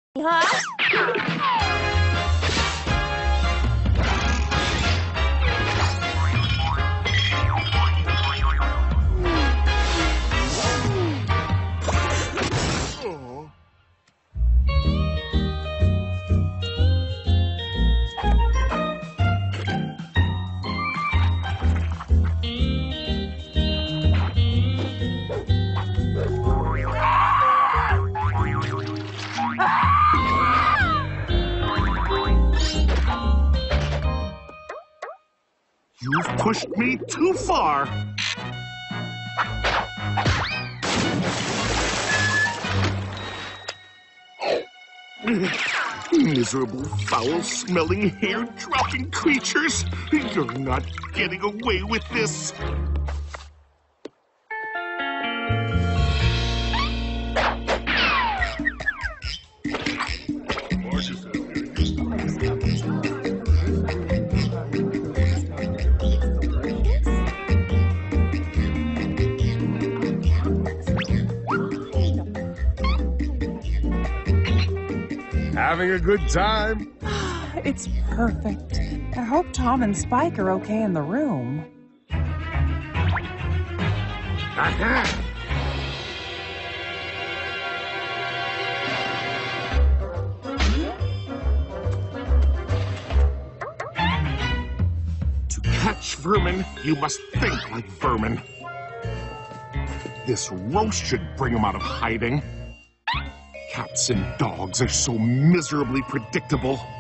Huh? You've pushed me too far. Miserable, foul-smelling, hair-dropping creatures. You're not getting away with this. Having a good time? It's perfect. I hope Tom and Spike are okay in the room. Aha! To catch vermin, you must think like vermin. This roast should bring them out of hiding. Cats and dogs are so miserably predictable.